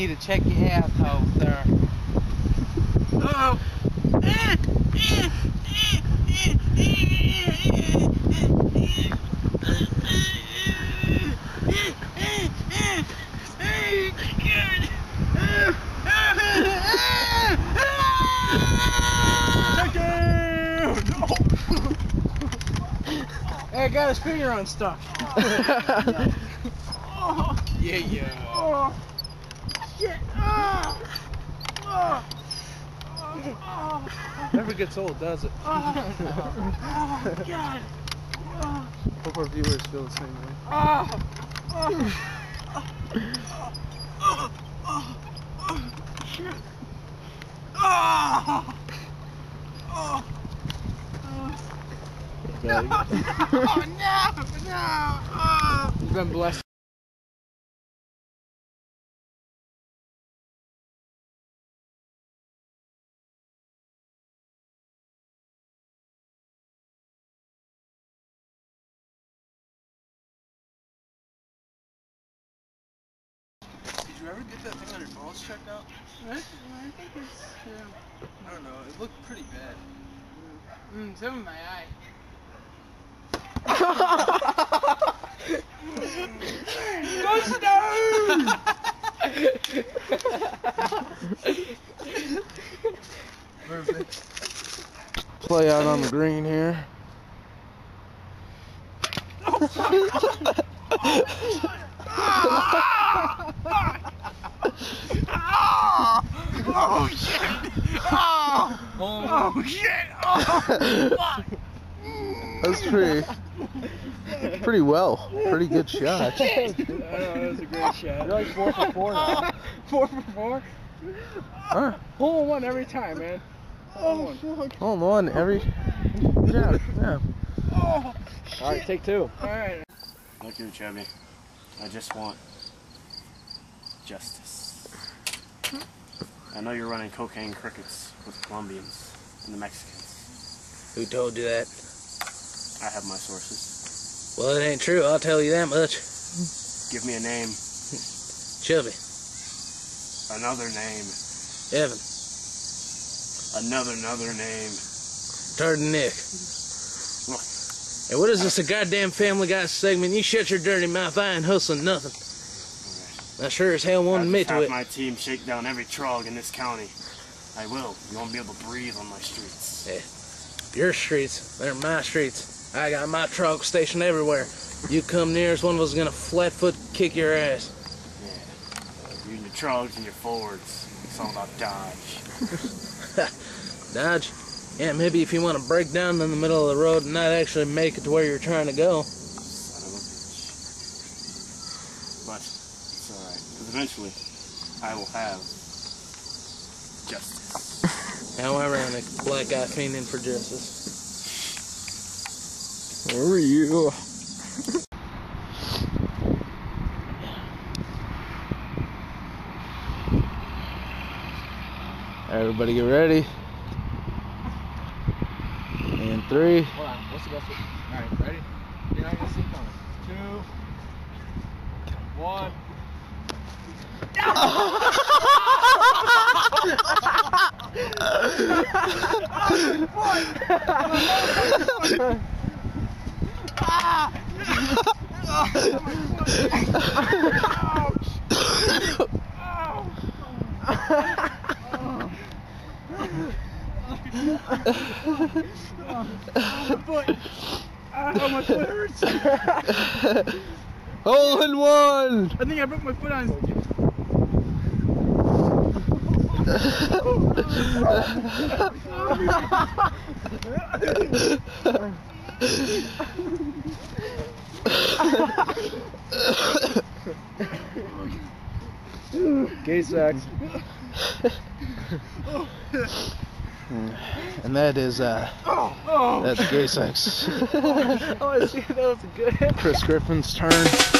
need to check your asshole, sir. Oh. I got his finger unstuck. Yeah. Oh, shit. Never gets old, does it? Oh, God. Hope our viewers feel the same way. Shit. No. You've been blessed. Did you ever get that thing on your balls checked out? I think it's, I don't know, it looked pretty bad. some in my eye. Go Stone! Perfect. Play out on the green here. Oh shit! Oh shit! Oh fuck! That's pretty well. Pretty good shot. I know, that was a great shot. You're like 4 for 4 now. 4 for 4? Huh? Hole in one every time, man. Hole in one every. Yeah. Oh, Alright, take 2. alright. Look here, Chubby. I just want justice. I know you're running cocaine crickets with the Colombians and the Mexicans. Who told you that? I have my sources. Well, it ain't true, I'll tell you that much. Give me a name. Chubby. Another name. Evan. Another name. Turd Nick. Look. Hey, what is this, a goddamn Family Guy segment? You shut your dirty mouth, I ain't hustling nothing. I sure as hell won't admit to have it. my team shake down every trog in this county. I will. You won't be able to breathe on my streets. Yeah. Your streets, they're my streets. I got my trog stationed everywhere. You come near us, one of us is gonna flat foot kick your ass. Yeah. You and your trogs and your forwards. It's all about dodge. Dodge? Yeah, maybe if you want to break down in the middle of the road and not actually make it to where you're trying to go. Son of a bitch. But it's alright, because eventually I will have justice. How ironic, black guy fiending for justice. Where are you? Everybody get ready. And 3. Hold on, what's the best? Alright, ready? You're not gonna see it coming. 2, 1. Oh, my foot hurts. Hole in one! I think I broke my foot on. Gay sex. And that is that's gay sex. Oh, I see, that was good. Chris Griffin's turn.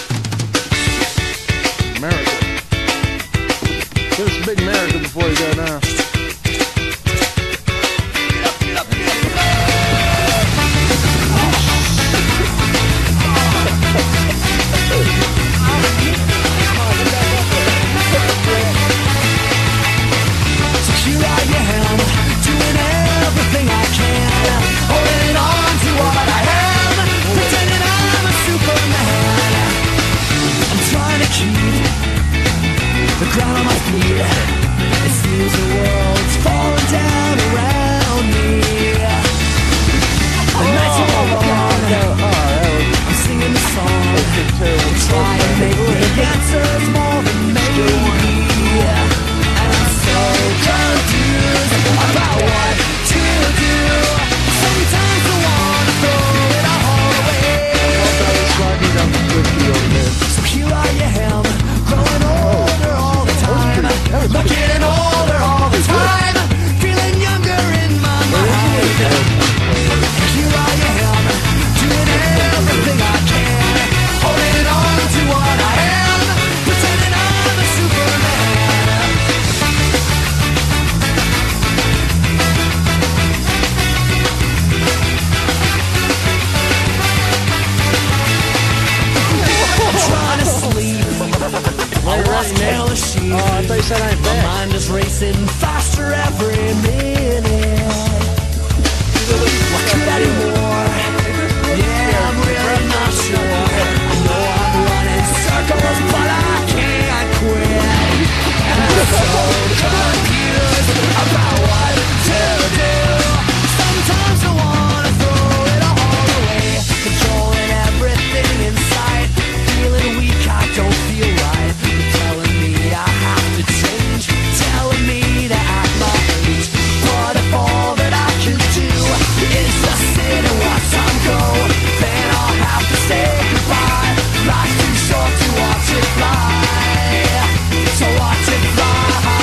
America. Give us a big America before you go down. guess that ain't My bad. mind is racing faster every minute. What could I do more? Yeah, I'm really not sure. I know I'm running circles, but I can't quit. And I'm so confused about what to do. Sometimes I wanna throw it all away, controlling everything in sight. Feeling weak, I don't feel right. You're telling me I have to change, telling me to act my age. But if all that I can do is just sit and watch time go, then I'll have to say goodbye. Life's too short to watch it fly, so watch it fly.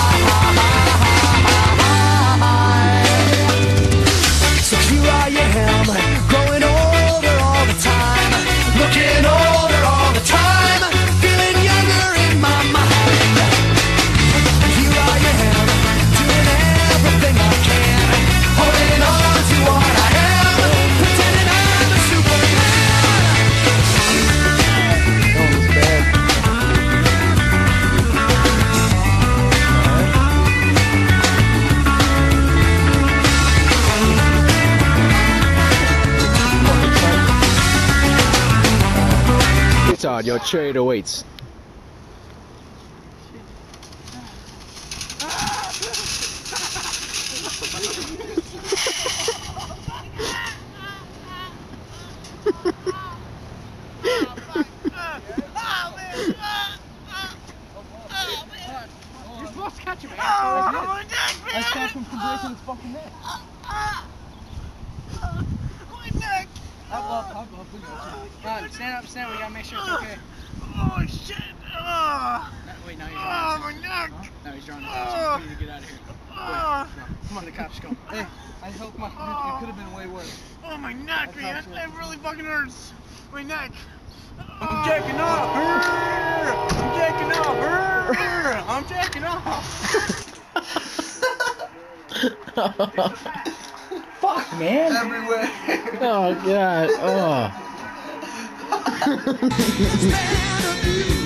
So here I am, growing older all the time, looking older all the time, feeling younger in my mind. And here I am, doing everything I can, holding on to what I am, pretending I'm a Superman. That one's bad. Todd, your trade awaits. You're supposed to catch him, man. I stopped him from breaking his fucking neck. My neck! Hop up, we got you. Stand up, we gotta make sure it's okay. Oh shit! Oh, Wait, now he's oh drawing my neck! No, he's drawing attention. We need to get out of here. Oh, Come on, the cops come. Hey, I hope it could have been way worse. oh my neck, man! It really fucking hurts. My neck. I'm jacking off! I'm jacking off! I'm jacking off! Fuck, man! Everywhere! Oh god. Oh. Stand up, you